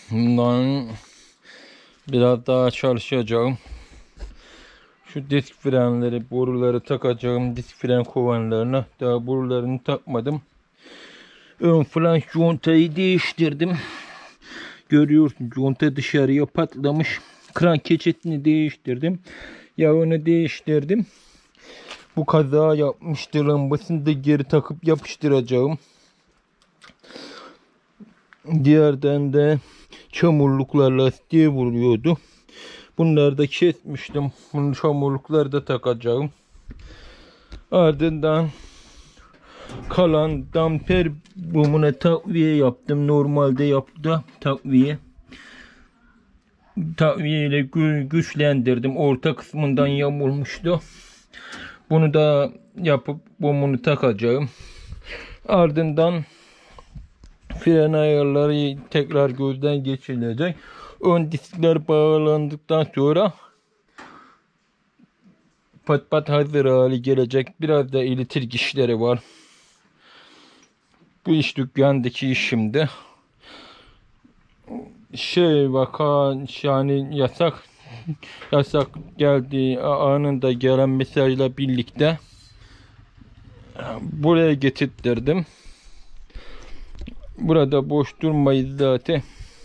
Bundan biraz daha çalışacağım. Şu disk frenleri, boruları takacağım. Disk fren kovanlarına. Daha borularını takmadım. Ön flanş contayı değiştirdim. Görüyorsun, conta dışarıya patlamış. Kran keçetini değiştirdim. Yağını değiştirdim. Bu kaza yapmıştı. Lambasını da geri takıp yapıştıracağım. Diğerden de çamurluklar lastiğe vuruyordu. Bunları da kesmiştim. Bunun çamurlukları da takacağım. Ardından kalan damper bumuna takviye yaptım. Normalde yaptı takviye. Takviye ile güçlendirdim. Orta kısmından yamulmuştu. Bunu da yapıp bumunu takacağım. Ardından fren ayarları tekrar gözden geçirilecek. Ön diskler bağlandıktan sonra pat pat hazır hale gelecek. Biraz da elektrik işleri var. Bu iş dükkandaki işimdi. Yani yasak geldiği anında gelen mesajla birlikte buraya getirttirdim. Burada boş durmayız zaten.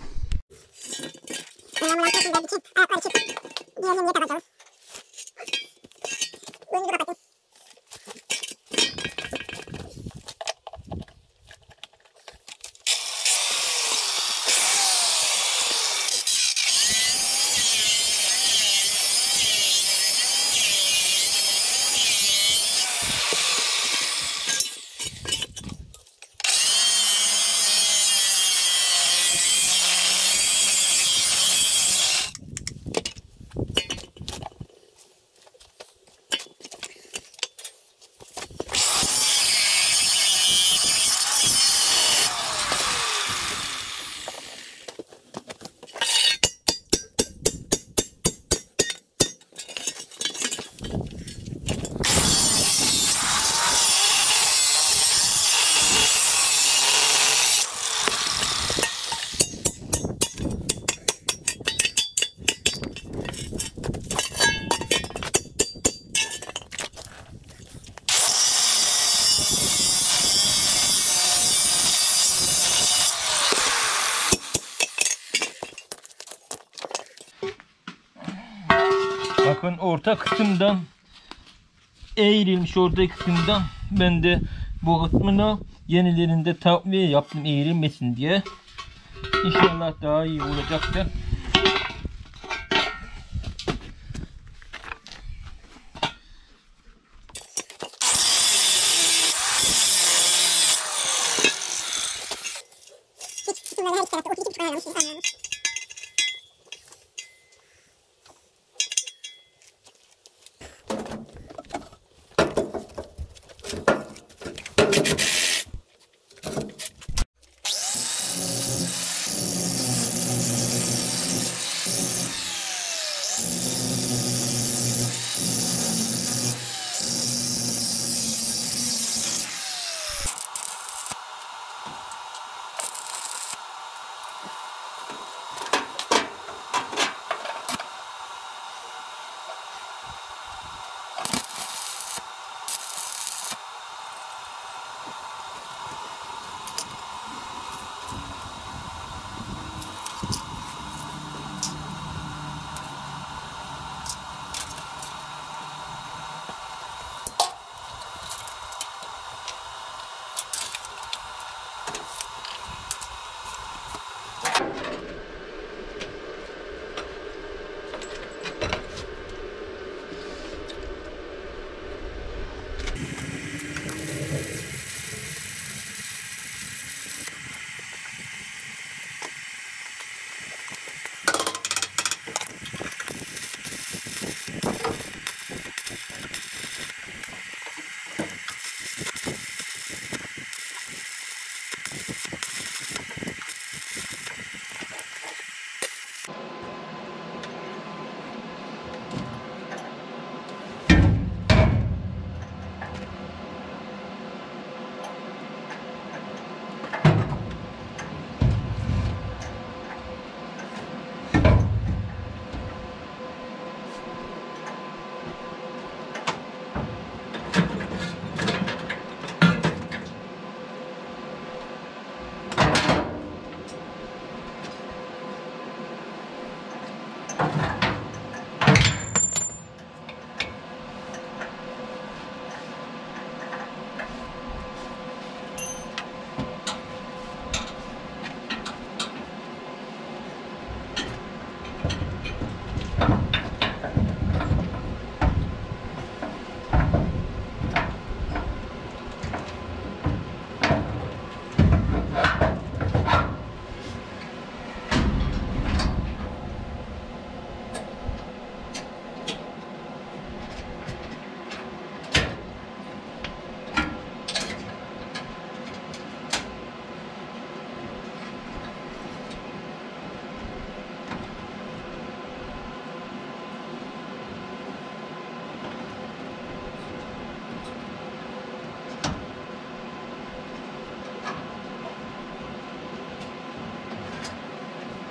Bakın orta kısımdan eğrilmiş, orta kısımdan ben de bu kısmını yenilerinde takviye yaptım eğrilmesin diye. İnşallah daha iyi olacaktır.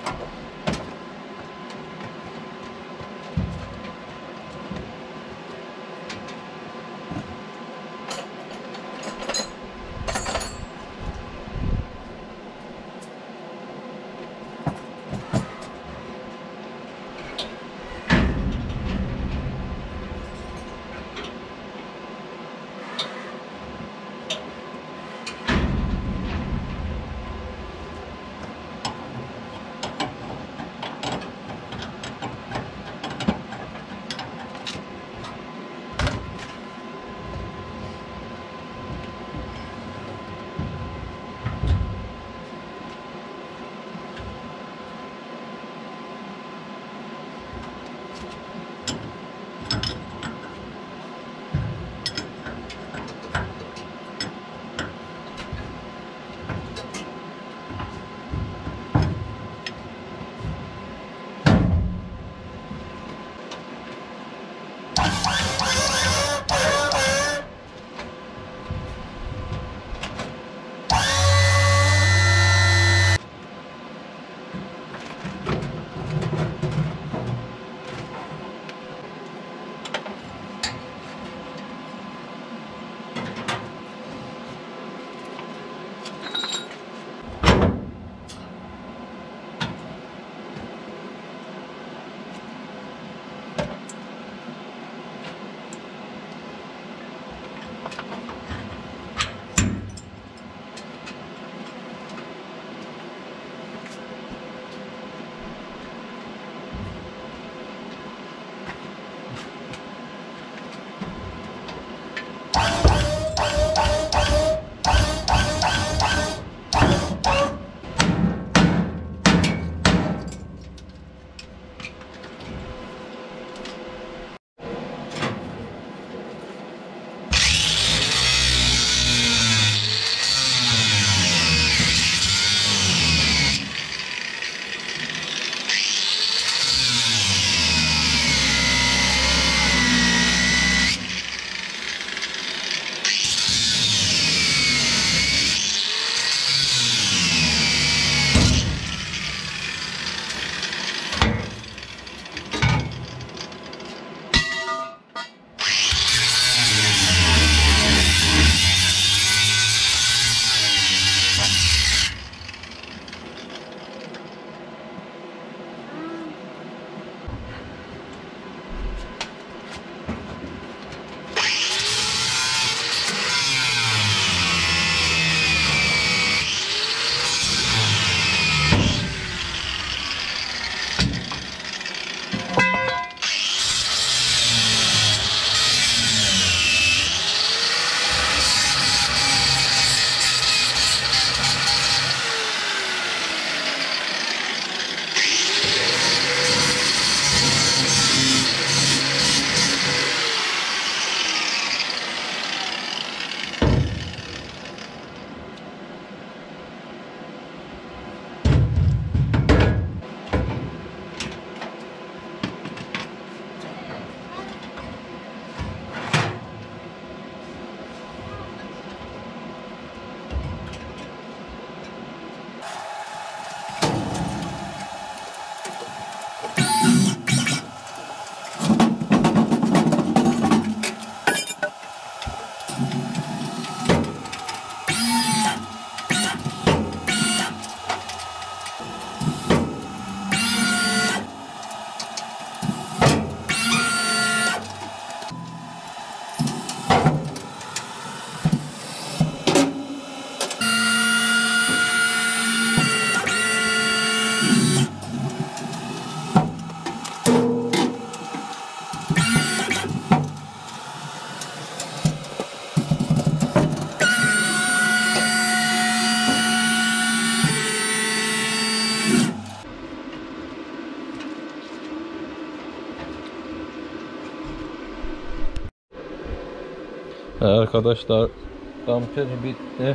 Arkadaşlar damper bitti.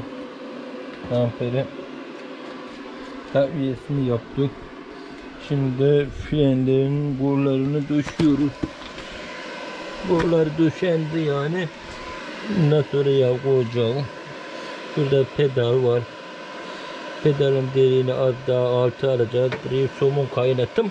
Damperi takviyesini yaptık. Şimdi frenlerin borularını döşüyoruz. Borular döşendi yani. Bundan sonra yağ koyacağım. Burada pedal var. Pedalın deliğini az daha altı alacağız. Buraya somun kaynattım.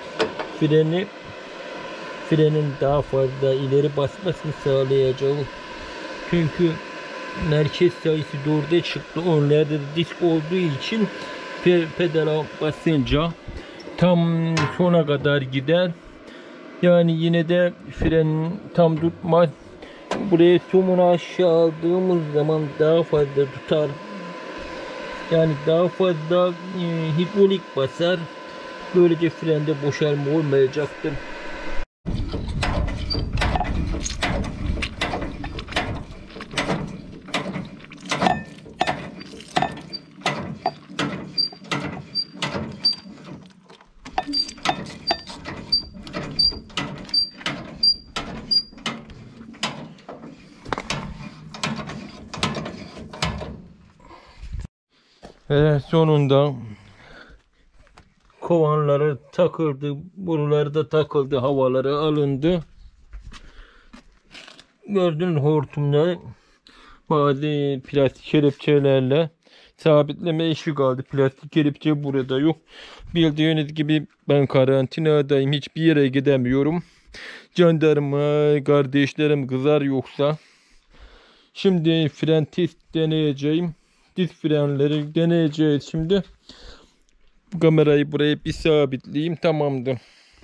Frenin daha fazla ileri basmasını sağlayacağım. Çünkü merkez sayısı 4'e çıktı. Onlarda da disk olduğu için pedala basınca tam sona kadar gider. Yani yine de fren tam tutmaz. Buraya somunu aşağı aldığımız zaman daha fazla tutar. Yani daha fazla hidrolik basar. Böylece frende boşalma olmayacaktır. Ve sonunda kovanları takıldı, boruları da takıldı, havaları alındı. Gördüğünüz hortumları bazı plastik kelepçelerle sabitleme işi kaldı. Plastik kelepçe burada yok. Bildiğiniz gibi ben karantinadayım, hiçbir yere gidemiyorum. Jandarma kardeşlerim kızar yoksa. Şimdi fren test deneyeceğim. Disk frenleri deneyeceğiz şimdi. Kamerayı buraya bir sabitleyeyim, tamamdır.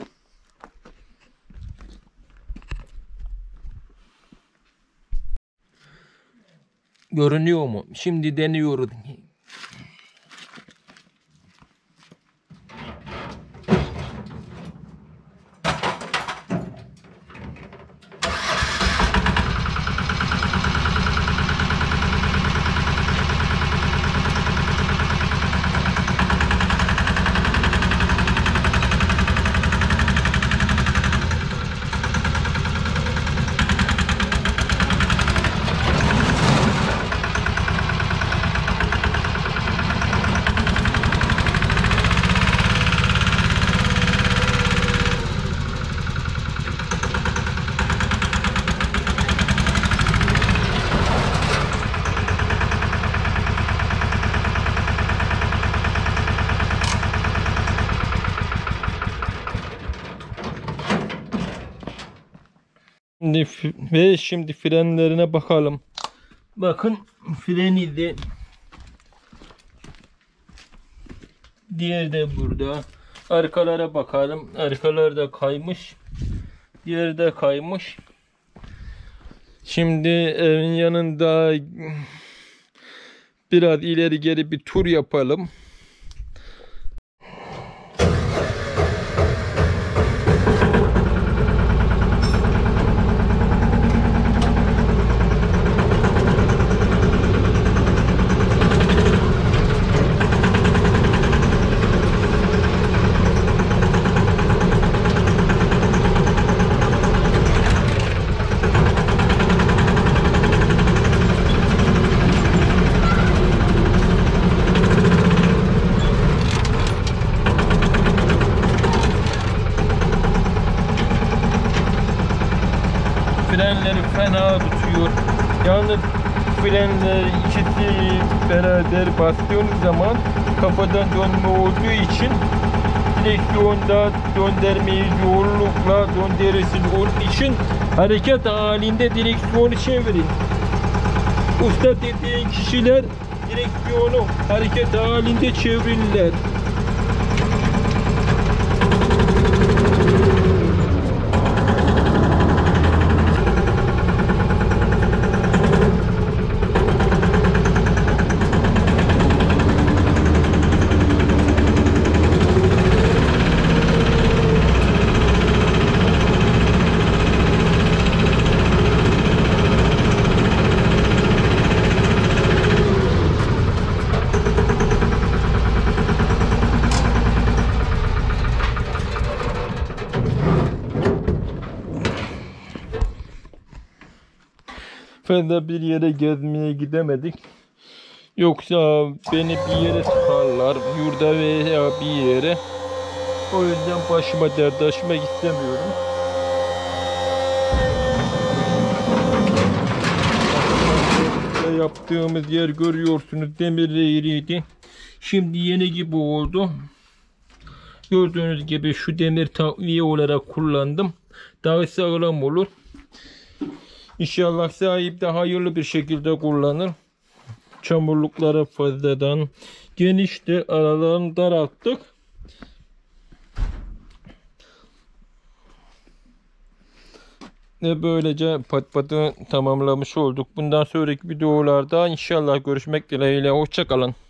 Görünüyor mu? Şimdi deniyoruz. Şimdi frenlerine bakalım. Bakın freni de, diğeri de burada. Arkalara bakalım. Arkalar da kaymış. Diğeri de kaymış. Şimdi evin yanında biraz ileri geri bir tur yapalım. Frenleri fena tutuyor. Yalnız frenler ikisi beraber bastığınız zaman kafadan dönme olduğu için direksiyonda döndürmeyi zorlukla döndürürsün. Onun için hareket halinde direksiyonu çevirin. Usta dediğin kişiler direksiyonu hareket halinde çevirirler. Fazla bir yere gezmeye gidemedik. Yoksa beni bir yere tıkarlar, yurda veya bir yere. O yüzden başıma dert açmak istemiyorum. Yaptığımız yer görüyorsunuz, demir eğriydi. Şimdi yeni gibi oldu. Gördüğünüz gibi şu demir takviye olarak kullandım. Daha sağlam olur. İnşallah sahip de hayırlı bir şekilde kullanır. Çamurlukları fazladan genişti. Aralarını daralttık. Ve böylece patpatı tamamlamış olduk. Bundan sonraki videolarda inşallah görüşmek dileğiyle. Hoşça kalın.